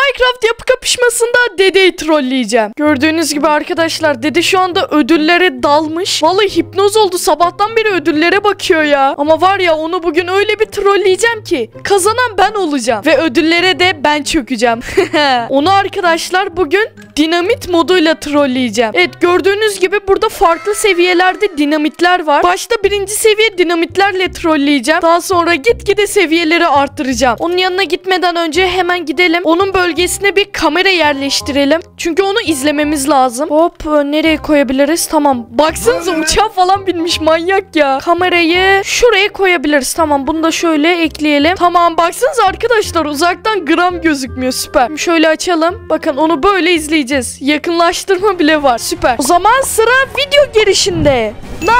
Minecraft yapı kapışmasında dedeyi trolleyeceğim. Gördüğünüz gibi arkadaşlar dede şu anda ödüllere dalmış. Vallahi hipnoz oldu, sabahtan beri ödüllere bakıyor ya. Ama var ya onu bugün öyle bir trolleyeceğim ki kazanan ben olacağım. Ve ödüllere de ben çökeceğim. Onu arkadaşlar bugün dinamit moduyla trolleyeceğim. Evet, gördüğünüz gibi burada farklı seviyelerde dinamitler var. Başta birinci seviye dinamitlerle trolleyeceğim. Daha sonra gitgide seviyeleri arttıracağım. Onun yanına gitmeden önce hemen gidelim. Onun bölgesine bir kamera yerleştirelim. Çünkü onu izlememiz lazım. Hop, nereye koyabiliriz? Tamam. Baksanıza uçağa falan binmiş, manyak ya. Kamerayı şuraya koyabiliriz. Tamam, bunu da şöyle ekleyelim. Tamam, baksanıza arkadaşlar uzaktan gram gözükmüyor. Süper. Şimdi şöyle açalım. Bakın onu böyle izleyeceğiz. Yakınlaştırma bile var. Süper. O zaman sıra video girişinde.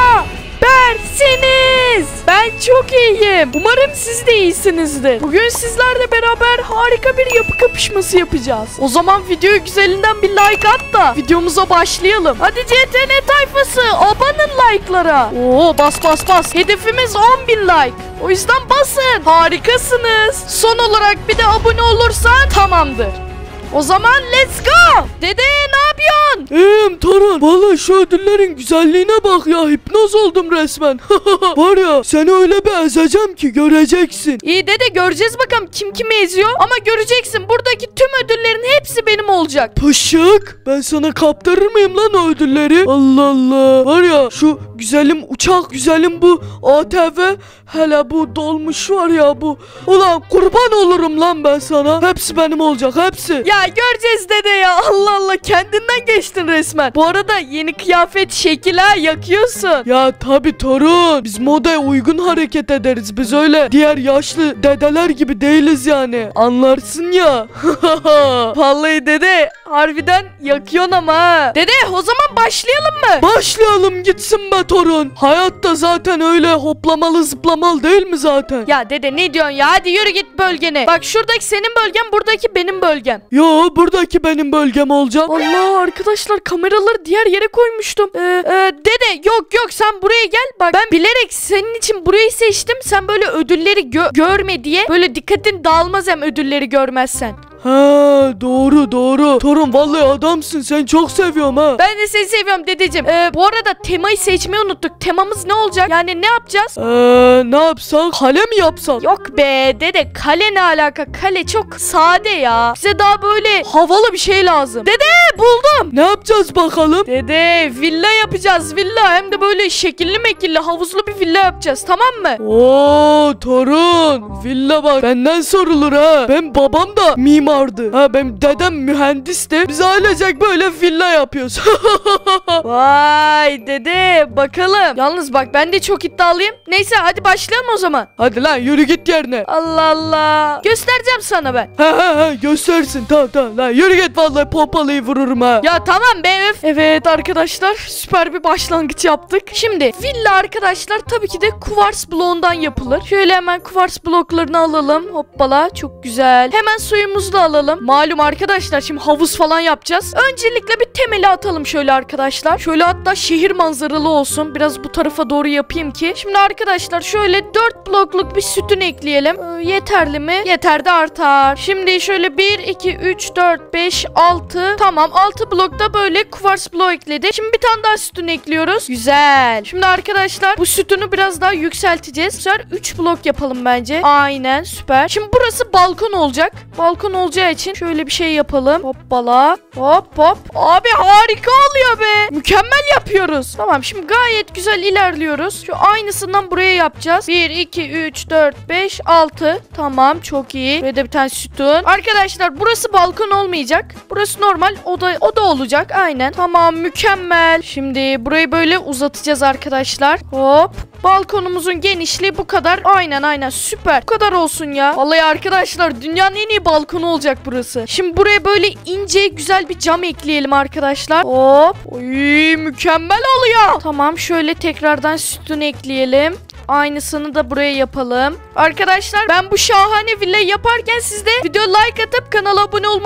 Habersiniz. Ben çok iyiyim. Umarım siz de iyisinizdir. Bugün sizlerle beraber harika bir yapı kapışması yapacağız. O zaman videoyu güzelinden bir like at da videomuza başlayalım. Hadi CTN tayfası, abanın like'lara. Oo, bas bas bas. Hedefimiz 10.000 like. O yüzden basın. Harikasınız. Son olarak bir de abone olursan tamamdır. O zaman let's go. Dede ne yapıyorsun? Torun. Vallahi şu ödüllerin güzelliğine bak ya. Hipnoz oldum resmen. Var ya, seni öyle bir ezeceğim ki göreceksin. İyi dede, göreceğiz bakalım kim kimi eziyor. Ama göreceksin, buradaki tüm ödüllerin hepsi benim olacak. Pışık. Ben sana kaptırır mıyım lan o ödülleri? Allah Allah. Var ya, şu güzelim uçak, güzelim bu ATV, hele bu dolmuş var ya bu. Ulan kurban olurum lan ben sana. Hepsi benim olacak, hepsi. Ya göreceğiz dede ya. Allah Allah, kendinden geçtin resmen. Bu arada yeni kıyafet şekil ha, yakıyorsun. Ya tabi torun. Biz modaya uygun hareket ederiz. Biz öyle diğer yaşlı dedeler gibi değiliz yani. Anlarsın ya. Vallahi dede harbiden yakıyorsun ama ha. Dede o zaman başlayalım mı? Başlayalım gitsin be torun. Hayatta zaten öyle hoplamalı zıplamalı değil mi zaten? Ya dede ne diyorsun ya? Hadi yürü git bölgene. Bak şuradaki senin bölgen, buradaki benim bölgem. Yo, buradaki benim bölgem olacak. Allah arkadaşlar, kameraları diğer yere koymuştum. Dede yok sen buraya gel. Bak ben bilerek senin için burayı seçtim. Sen böyle ödülleri görme diye. Böyle dikkatin dağılmaz hem ödülleri görmezsen. Ha, doğru. Torun vallahi adamsın, sen çok seviyorum ha. Ben de seni seviyorum dedeciğim. Bu arada temayı seçmeyi unuttuk. Temamız ne olacak? Yani ne yapacağız? Ne yapsak? Kale mi yapsak? Yok be dede, kale ne alaka? Kale çok sade ya. Bize daha böyle havalı bir şey lazım. Dede buldum. Ne yapacağız bakalım? Dede villa yapacağız, villa. Hem de böyle şekilli mekilli havuzlu bir villa yapacağız, tamam mı? Oo torun, villa bak benden sorulur ha. Ben babam da mimardı. Benim dedem mühendisti. Biz ailecek böyle villa yapıyoruz. Vay dede, bakalım. Yalnız bak ben de çok iddialıyım. Neyse hadi başlayalım o zaman. Hadi lan yürü git yerine. Allah Allah. Göstereceğim sana ben. Göstersin, tamam lan yürü git, vallahi pompalıyı vururum ha. Ya tamam be öf. Evet arkadaşlar, süper bir başlangıç yaptık. Şimdi villa arkadaşlar tabii ki de kuvars bloğundan yapılır. Şöyle hemen kuvars bloklarını alalım. Hoppala, çok güzel. Hemen suyumuzu da alalım. Malum arkadaşlar şimdi havuz falan yapacağız. Öncelikle bir temeli atalım şöyle arkadaşlar. Şöyle hatta şehir manzaralı olsun. Biraz bu tarafa doğru yapayım ki. Şimdi arkadaşlar şöyle 4 blokluk bir sütun ekleyelim. Yeterli mi? Yeter de artar. Şimdi şöyle 1, 2, 3, 4, 5, 6. Tamam, 6 blokta böyle kuvars bloğu ekledik. Şimdi bir tane daha sütun ekliyoruz. Güzel. Şimdi arkadaşlar bu sütunu biraz daha yükselteceğiz. Bu sefer 3 blok yapalım bence. Aynen, süper. Şimdi burası balkon olacak. Balkon olacağı için şöyle bir şey yapalım. Hoppala. Hop. Abi harika oluyor be. Mükemmel yapıyoruz. Tamam, şimdi gayet güzel ilerliyoruz. Şu aynısından buraya yapacağız. 1, 2, 3, 4, 5, 6. Tamam, çok iyi. Buraya da bir tane sütun. Arkadaşlar burası balkon olmayacak. Burası normal oda olacak. Aynen. Tamam, mükemmel. Şimdi burayı böyle uzatacağız arkadaşlar. Hop. Balkonumuzun genişliği bu kadar. Aynen süper. Bu kadar olsun ya. Vallahi arkadaşlar dünyanın en iyi balkonu olacak burası. Şimdi buraya böyle ince güzel bir cam ekleyelim arkadaşlar. Hop. Oy, mükemmel oluyor. Tamam, şöyle tekrardan sütun ekleyelim. Aynısını da buraya yapalım. Arkadaşlar ben bu şahane villayı yaparken siz de video like atıp kanala abone olmayı unutmayın.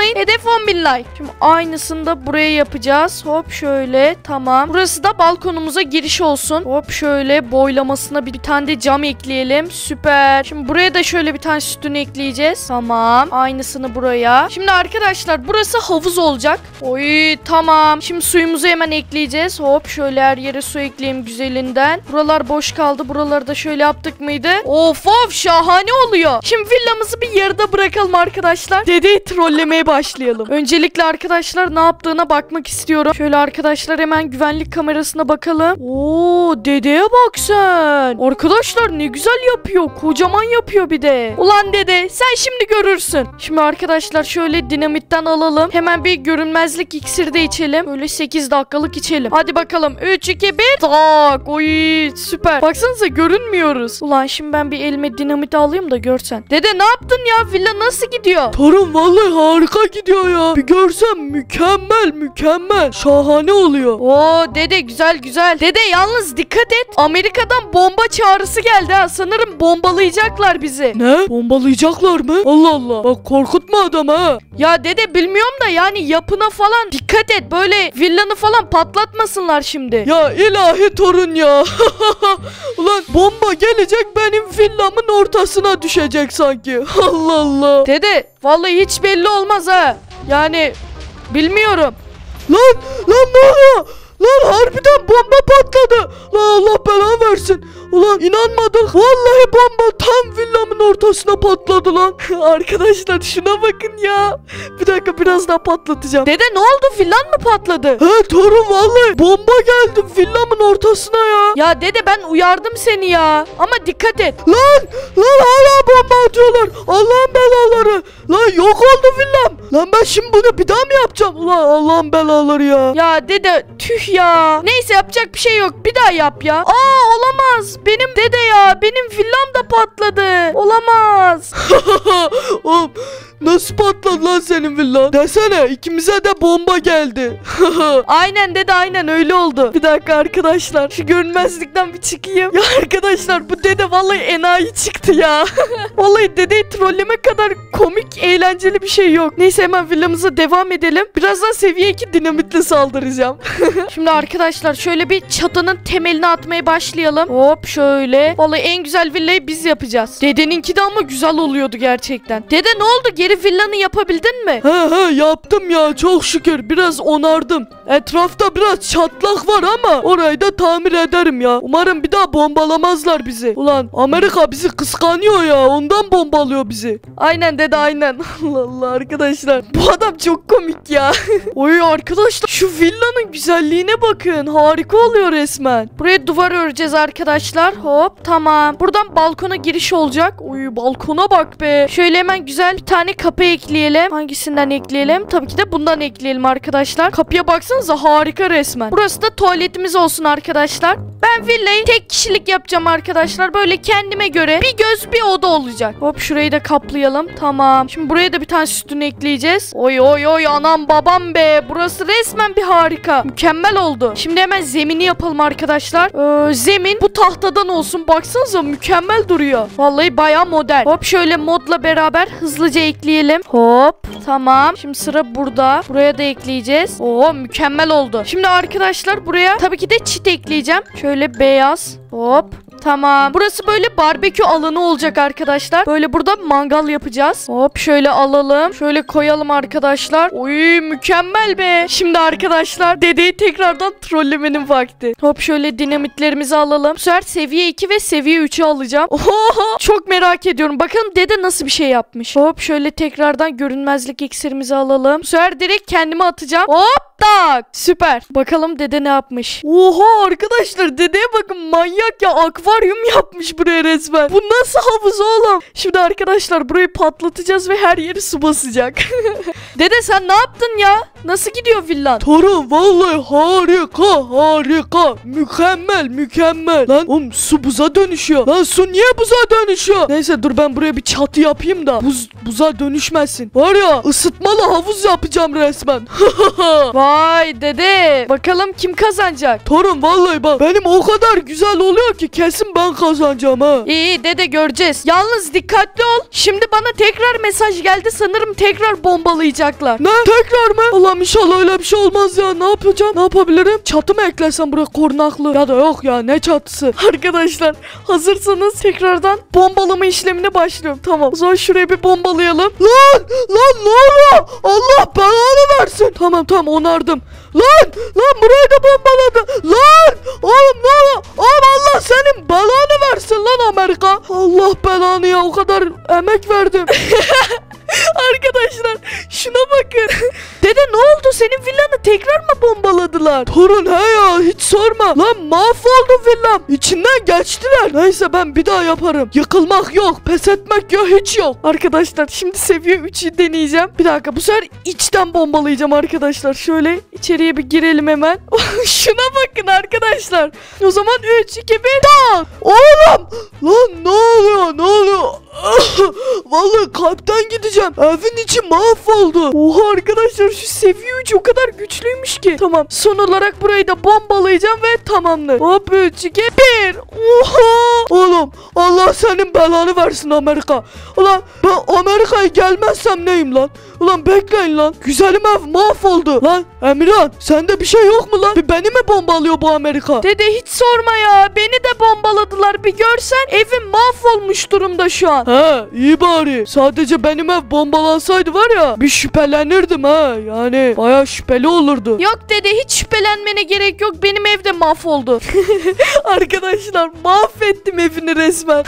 unutmayın. Hedef 10.000 like. Şimdi aynısını da buraya yapacağız. Hop şöyle tamam. Burası da balkonumuza giriş olsun. Hop şöyle boylamasına bir tane de cam ekleyelim. Süper. Şimdi buraya da şöyle bir tane sütun ekleyeceğiz. Tamam. Aynısını buraya. Şimdi arkadaşlar burası havuz olacak. Oy tamam. Şimdi suyumuzu hemen ekleyeceğiz. Hop şöyle her yere su ekleyeyim güzelinden. Buralar boş kaldı. Buraları da şöyle yaptık mıydı? Of of şahane oluyor. Şimdi villamızı bir yarıda bırakalım arkadaşlar. Dedeyi trollemeye başlayalım. Öncelikle arkadaşlar ne yaptığına bakmak istiyorum. Şöyle arkadaşlar hemen güvenlik kamerasına bakalım. Oo dedeye bak sen. Arkadaşlar ne güzel yapıyor. Kocaman yapıyor bir de. Ulan dede sen şimdi görürsün. Şimdi arkadaşlar şöyle dinamitten alalım. Hemen bir görünmezlik iksiri de içelim. Böyle 8 dakikalık içelim. Hadi bakalım. 3, 2, 1. Tak. Oy süper. Baksanıza görünmüyoruz. Ulan şimdi ben bir elime dinamit alayım da görsen. Dede ne yaptın ya? Villa nasıl gidiyor? Torun vallahi harika gidiyor ya. Bir görsen mükemmel. Şahane oluyor. Oo dede güzel güzel. Dede yalnız dikkat et. Amerika'dan bomba çağrısı geldi ha. Sanırım bombalayacaklar bizi. Ne? Bombalayacaklar mı? Allah Allah. Bak korkutma adam ha. Ya dede bilmiyorum da yani yapına falan dikkat et. Böyle villanı falan patlatmasınlar şimdi. Ya ilahi torun ya. Ulan bomba gelecek benim villamın ortasına düşecek sanki. Allah Allah. Dede vallahi hiç belli olmaz ha. Yani bilmiyorum. Lan ne oluyor? Lan harbiden bomba patladı. Lan Allah belanı versin. Ulan inanmadık. Vallahi bomba tam villamın ortasına patladı lan. Arkadaşlar şuna bakın ya. Bir dakika biraz daha patlatacağım. Dede ne oldu? Villan mı patladı? He torun vallahi bomba geldi villamın ortasına ya. Ya dede ben uyardım seni ya. Ama dikkat et. Lan hala bomba atıyorlar. Allah'ın belaları. Lan yok oldu villam. Lan ben şimdi bunu bir daha mı yapacağım? Ulan Allah'ın belaları ya. Ya dede tüh ya. Neyse yapacak bir şey yok. Bir daha yap ya. Aa olamaz. Benim dede ya. Benim villam da patladı. Olamaz. Oğlum nasıl patladı lan senin villan? Desene ikimize de bomba geldi. Aynen dede aynen öyle oldu. Bir dakika arkadaşlar. Şu görünmezlikten bir çıkayım. Ya arkadaşlar bu dede vallahi enayi çıktı ya. Vallahi dedeyi trolleme kadar komik eğlenceli bir şey yok. Neyse hemen villamıza devam edelim. Birazdan seviye 2 dinamitle saldıracağım. Şimdi arkadaşlar şöyle bir çatının temelini atmaya başlayalım. Hop şöyle. Vallahi en güzel villayı biz yapacağız. Dedeninki de ama güzel oluyordu gerçekten. Dede ne oldu? Geri villanı yapabildin mi? He yaptım ya çok şükür. Biraz onardım. Etrafta biraz çatlak var ama orayı da tamir ederim ya. Umarım bir daha bombalamazlar bizi. Ulan Amerika bizi kıskanıyor ya. Ondan bombalıyor bizi. Aynen dede aynen. Allah Allah arkadaşlar. Bu adam çok komik ya. Oy arkadaşlar şu villanın güzelliğine bakın. Harika oluyor resmen. Buraya duvar öreceğiz arkadaşlar. Hop tamam. Buradan balkona giriş olacak. Oy balkona bak be. Şöyle hemen güzel bir tane kapı ekleyelim. Hangisinden ekleyelim? Tabii ki de bundan ekleyelim arkadaşlar. Kapıya baksanıza harika resmen. Burası da tuvaletimiz olsun arkadaşlar. Ben villayı tek kişilik yapacağım arkadaşlar. Böyle kendime göre bir göz bir oda olacak. Hop şurayı da kaplayalım. Tamam. Şimdi buraya da bir tane sütunu ekleyeceğiz. Oy anam babam be. Burası resmen bir harika. Mükemmel oldu. Şimdi hemen zemini yapalım arkadaşlar. Zemin bu tahtadan olsun. Baksanıza mükemmel duruyor. Vallahi bayağı modern. Hop şöyle modla beraber hızlıca ekleyelim. Hop. Tamam. Şimdi sıra burada. Buraya da ekleyeceğiz. Oo mükemmel oldu. Şimdi arkadaşlar buraya tabii ki de çit ekleyeceğim. Şöyle beyaz. Hop. Tamam. Burası böyle barbekü alanı olacak arkadaşlar. Böyle burada mangal yapacağız. Hop şöyle alalım. Şöyle koyalım arkadaşlar. Oy mükemmel be. Şimdi arkadaşlar dedeyi tekrardan trollemenin vakti. Hop şöyle dinamitlerimizi alalım. Bu sefer seviye 2 ve seviye 3'ü alacağım. Oho! Çok merak ediyorum. Bakalım dede nasıl bir şey yapmış. Hop şöyle tekrardan görünmezlik iksirimizi alalım. Bu sefer direkt kendime atacağım. Hop tak. Süper. Bakalım dede ne yapmış. Oha arkadaşlar dedeye bakın manyak ya. Akvaryum yapmış buraya resmen. Bu nasıl havuz oğlum? Şimdi arkadaşlar burayı patlatacağız ve her yeri su basacak. Dede sen ne yaptın ya? Nasıl gidiyor villan? Torun vallahi harika. Mükemmel. Lan oğlum su buza dönüşüyor. Lan su niye buza dönüşüyor? Neyse dur ben buraya bir çatı yapayım da buza dönüşmesin. Var ya ısıtmalı havuz yapacağım resmen. Vay dede. Bakalım kim kazanacak? Torun vallahi bak benim o kadar güzel oluyor ki kesin ben kazanacağım ha. İyi dede göreceğiz. Yalnız dikkatli ol. Şimdi bana tekrar mesaj geldi. Sanırım tekrar bombalayacaklar. Ne? Tekrar mı? Allah'ım inşallah öyle bir şey olmaz ya. Ne yapacağım? Ne yapabilirim? Çatı mı eklesem buraya korunaklı? Ya da yok ya ne çatısı? Arkadaşlar hazırsanız tekrardan bombalama işlemine başlıyorum. Tamam. O zaman şuraya bir bombalayalım. Lan ne oluyor? Allah belanı versin. Tamam onardım. Lan burayı da bombaladı. Lan oğlum ne oluyor? Oğlum Allah senin belanı versin lan Amerika. Allah belanı ya, o kadar emek verdim. Arkadaşlar şuna bakın. Dede ne oldu? Senin villanı tekrar mı bombaladılar? Torun he ya, hiç sorma. Lan mahvoldu villam. İçinden geçtiler. Neyse ben bir daha yaparım. Yıkılmak yok, pes etmek yok, hiç yok. Arkadaşlar şimdi seviye 3'ü deneyeceğim. Bir dakika, bu sefer içten bombalayacağım arkadaşlar. Şöyle içeriye bir girelim hemen. Şuna bakın arkadaşlar. O zaman 3, 2, 1 tak. Oğlum lan ne oluyor? Vallahi kalpten gideceğim. Evin içi mahvoldu. Oha arkadaşlar, şu seviye 3 o kadar güçlüymüş ki. Tamam, son olarak burayı da bombalayacağım ve tamamdır. Hop 3, 2, 1. Oha! Oğlum Allah senin belanı versin Amerika. Ulan ben Amerika'ya gelmezsem neyim lan? Ulan bekleyin lan. Güzelim ev mahvoldu. Lan Emirhan sende bir şey yok mu lan? Bir beni mi bombalıyor bu Amerika? Dede hiç sorma ya. Beni de bombaladılar. Bir görsen evim mahvolmuş durumda şu an. He iyi bari. Sadece benim ev bombalansaydı var ya, bir şüphelenirdim ha. Yani baya şüpheli olurdu. Yok dede, hiç şüphelenmene gerek yok. Benim ev de mahvoldu. Arkadaşlar mahvettim evini resmen.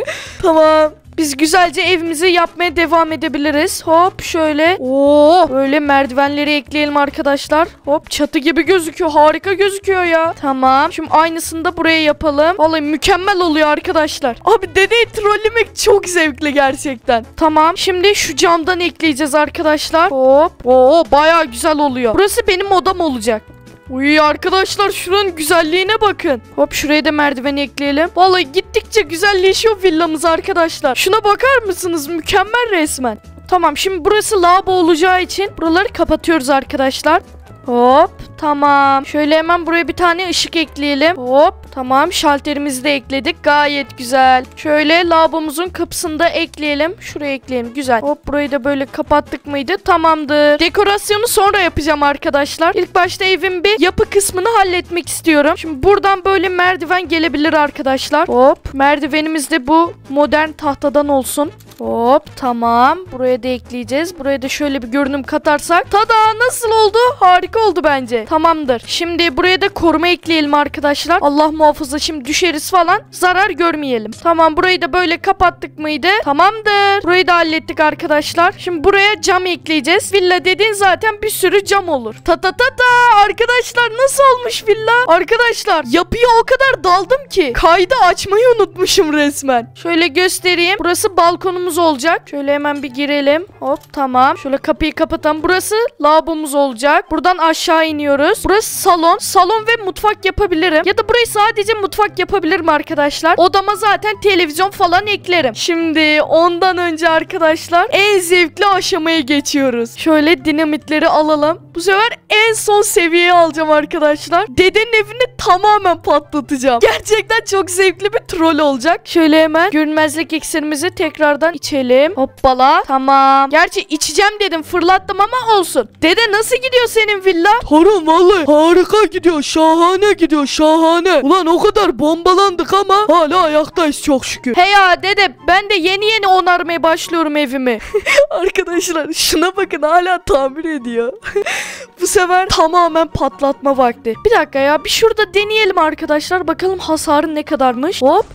Tamam. Biz güzelce evimizi yapmaya devam edebiliriz. Hop şöyle. Oo, böyle merdivenleri ekleyelim arkadaşlar. Hop çatı gibi gözüküyor. Harika gözüküyor ya. Tamam. Şimdi aynısını da buraya yapalım. Vallahi mükemmel oluyor arkadaşlar. Abi dedeyi trollemek çok zevkli gerçekten. Tamam. Şimdi şu camdan ekleyeceğiz arkadaşlar. Hop. Oo, bayağı güzel oluyor. Burası benim odam olacak. Uy arkadaşlar, şuranın güzelliğine bakın. Hop şuraya da merdiveni ekleyelim. Vallahi gittikçe güzelleşiyor villamız arkadaşlar. Şuna bakar mısınız? Mükemmel resmen. Tamam, şimdi burası lavabo olacağı için buraları kapatıyoruz arkadaşlar. Hop tamam. Şöyle hemen buraya bir tane ışık ekleyelim. Hop tamam, şalterimizi de ekledik. Gayet güzel. Şöyle lavabomuzun kapısını da ekleyelim. Şuraya ekleyelim. Güzel. Hop burayı da böyle kapattık mıydı? Tamamdır. Dekorasyonu sonra yapacağım arkadaşlar. İlk başta evin bir yapı kısmını halletmek istiyorum. Şimdi buradan böyle merdiven gelebilir arkadaşlar. Hop merdivenimiz de bu modern tahtadan olsun. Hop tamam. Buraya da ekleyeceğiz. Buraya da şöyle bir görünüm katarsak. Tada, nasıl oldu? Harika oldu bence. Tamamdır. Şimdi buraya da koruma ekleyelim arkadaşlar. Allah muhafaza şimdi düşeriz falan. Zarar görmeyelim. Tamam, burayı da böyle kapattık mıydı? Tamamdır. Burayı da hallettik arkadaşlar. Şimdi buraya cam ekleyeceğiz. Villa dediğin zaten bir sürü cam olur. Ta ta ta ta. Arkadaşlar nasıl olmuş villa? Arkadaşlar yapıya o kadar daldım ki kaydı açmayı unutmuşum resmen. Şöyle göstereyim. Burası balkonumuz olacak. Şöyle hemen bir girelim. Hop tamam. Şöyle kapıyı kapatalım. Burası lavabomuz olacak. Buradan aşağı iniyoruz. Burası salon. Salon ve mutfak yapabilirim. Ya da burayı sadece mutfak yapabilirim arkadaşlar. Odama zaten televizyon falan eklerim. Şimdi ondan önce arkadaşlar en zevkli aşamaya geçiyoruz. Şöyle dinamitleri alalım. Bu sefer en son seviyeye alacağım arkadaşlar. Dedenin evini tamamen patlatacağım. Gerçekten çok zevkli bir troll olacak. Şöyle hemen görünmezlik iksirimizi tekrardan içelim. Hoppala. Tamam. Gerçi içeceğim dedim, fırlattım ama olsun. Dede nasıl gidiyor senin villa? Torun vallahi harika gidiyor. Şahane gidiyor, şahane. Ulan o kadar bombalandık ama hala ayaktayız çok şükür. He ya dede, ben de yeni onarmaya başlıyorum evimi. Arkadaşlar şuna bakın, hala tamir ediyor. Bu sefer tamamen patlatma vakti. Bir dakika ya, bir şurada deneyelim arkadaşlar. Bakalım hasarı ne kadarmış. Hop.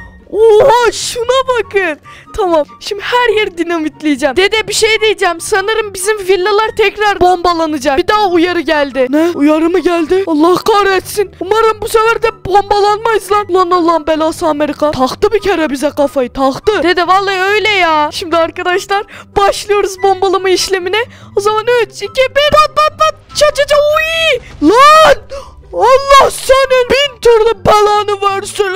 Oha şuna bakın. Tamam, şimdi her yeri dinamitleyeceğim. Dede bir şey diyeceğim. Sanırım bizim villalar tekrar bombalanacak. Bir daha uyarı geldi. Ne? Uyarı mı geldi? Allah kahretsin. Umarım bu sefer de bombalanmayız lan. Lan Allah'ın belası Amerika. Taktı bir kere bize kafayı, taktı. Dede vallahi öyle ya. Şimdi arkadaşlar başlıyoruz bombalama işlemine. O zaman 3, 2, 1 pat pat pat. Ça ça ça uy. Lan! Allah senin bin türlü belanı versin.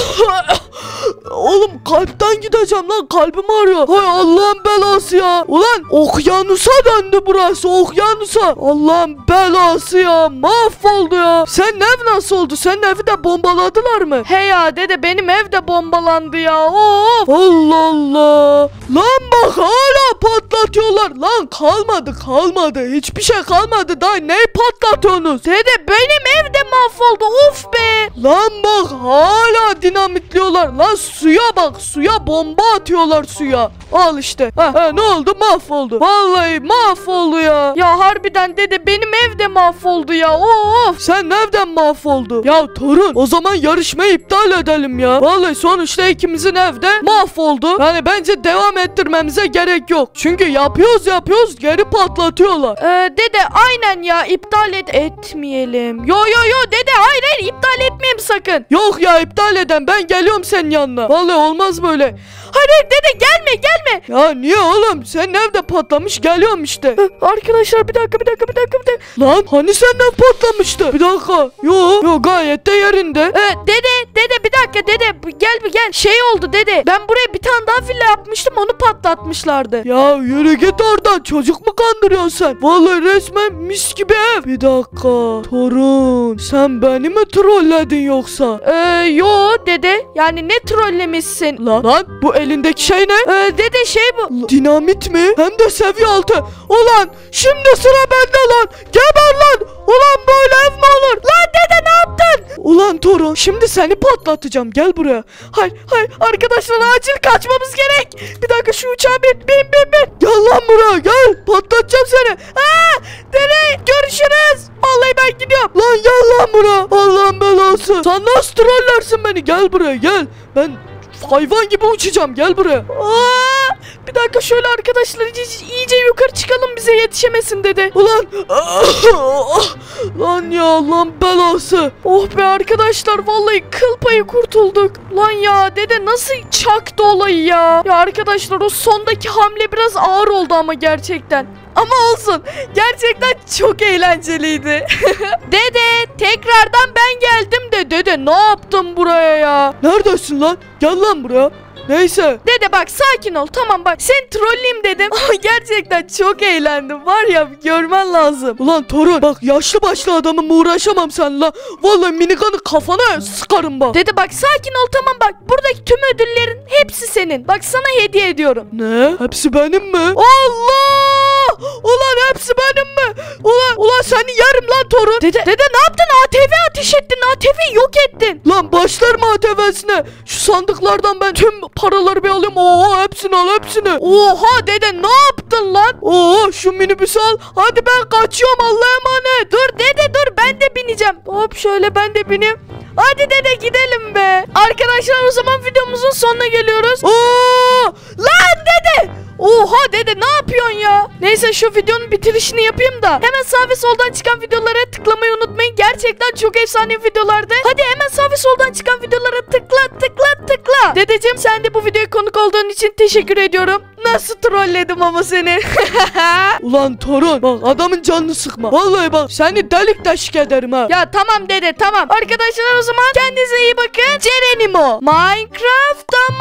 Oğlum kalpten gideceğim lan, kalbim ağrıyor. Hay Allah'ın belası ya. Ulan okyanusa döndü burası, okyanusa. Allah'ın belası ya, mahvoldu ya. Senin ev nasıl oldu? Senin evi de bombaladılar mı? He ya dede, benim ev de bombalandı ya. Of. Allah Allah. Lan bak hala patlatıyorlar. Lan kalmadı. Hiçbir şey kalmadı. Daha neyi patlatıyorsunuz? Dede benim ev de mahvoldu. Of be. Lan bak hala dinamitliyorlar. Lan suya bak, suya bomba atıyorlar suya. Al işte. Ne oldu? Mahvoldu. Vallahi mahvoldu ya. Ya harbiden dede benim ev de mahvoldu ya. Of. Sen nereden mahvoldu? Ya torun, o zaman yarışmayı iptal edelim ya. Vallahi sonuçta ikimizin evde mahvoldu. Yani bence devam ettirmemize gerek yok. Çünkü yapıyoruz geri patlatıyorlar. Dede aynen ya, iptal etmeyelim. Yo dede, hayır iptal etmeyeyim sakın. Yok ya, iptal eden, ben geliyorum senin yanına. Vallahi olmaz böyle. Hayır dede, gelme. Ya niye oğlum? Senin evde patlamış, geliyorum işte. Arkadaşlar bir dakika. Lan hani senin ev patlamıştı? Bir dakika. Yo gayet de yerinde. Dede bir dakika dede, gel. Şey oldu dede, ben buraya bir tane daha villa yapmıştım, onu patlatmışlardı. Ya yürü git oradan, çocuk mu kandırıyorsun sen? Vallahi resmen mis gibi ev. Bir dakika torun, sen beni mi trolledin yoksa? Yo dede, yani ne trollemişsin? Lan bu elindeki şey ne? Dede şey bu. Dinamit mi? Hem de seviye 6. Ulan şimdi sıra bende lan. Geber lan. Ulan böyle ev mi olur? Lan dede ne yaptın? Ulan torun, şimdi seni patlatacağım. Gel buraya. Hayır arkadaşlar, acil kaçmamız gerek. Bir dakika, şu uçağa bin. Gel lan buraya, gel. Patlatacağım seni. Dede görüşürüz. Vallahi ben gidiyorum. Lan gel lan buraya. Allah'ın belası. Sen nasıl trollersin beni? Gel buraya gel. Ben hayvan gibi uçacağım, gel buraya. Bir dakika, şöyle arkadaşlar iyice yukarı çıkalım, bize yetişemesin dede. Ulan lan ya, Allah'ın belası. Oh be arkadaşlar, vallahi kıl payı kurtulduk. Lan ya dede nasıl çaktı olayı ya. Ya arkadaşlar, o sondaki hamle biraz ağır oldu ama gerçekten. Ama olsun, gerçekten çok eğlenceliydi. Dede tekrardan ben geldim de. Dede ne yaptın buraya ya? Neredesin lan? Gel lan buraya. Neyse. Dede bak, sakin ol, tamam bak, seni trolleyim dedim. Ama gerçekten çok eğlendim var ya, görmen lazım. Ulan torun, bak yaşlı başlı adamım, uğraşamam seninle. Vallahi minigun'u kafana sıkarım bak. Dede bak sakin ol, tamam bak, buradaki tüm ödüllerin hepsi senin. Bak sana hediye ediyorum. Ne? Hepsi benim mi? Allah! Ulan hepsi benim mi? Ulan seni yerim lan torun. Dede ne yaptın? ATV ateş ettin, ATV'yi yok ettin. Lan başlarım ATV'sine. Şu sandıklardan ben tüm paraları bir alayım. Oha, hepsini al, hepsini. Oha dede, ne yaptın lan? Oha, şu minibüsü al. Hadi ben kaçıyorum, Allah'a emanet. Dur dede dur, ben de bineceğim. Hop şöyle ben de bineyim. Hadi dede gidelim be. Arkadaşlar o zaman videomuzun sonuna geliyoruz. Lan dede. Oha dede, ne yapıyorsun ya? Neyse, şu videonun bitirişini yapayım da. Hemen sağ ve soldan çıkan videolara tıklamayı unutmayın. Gerçekten çok efsane videolardı. Hadi hemen sağ ve soldan çıkan videolara tıkla. Dedeciğim, sen de bu videoya konuk olduğun için teşekkür ediyorum. Nasıl trolledim ama seni. Ulan torun, bak adamın canını sıkma. Vallahi bak seni delik deşik ederim ha. Ya tamam dede, tamam. Arkadaşlar o zaman kendinize iyi bakın. Cerenimo Minecraft'ta